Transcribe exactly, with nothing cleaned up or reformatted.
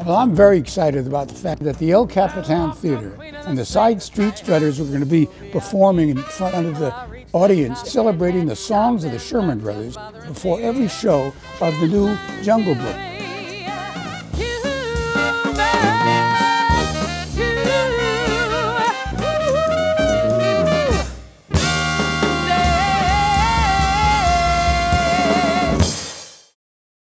Well, I'm very excited about the fact that the El Capitan Theatre and the Side Street Strutters are going to be performing in front of the audience, celebrating the songs of the Sherman Brothers before every show of the new Jungle Book.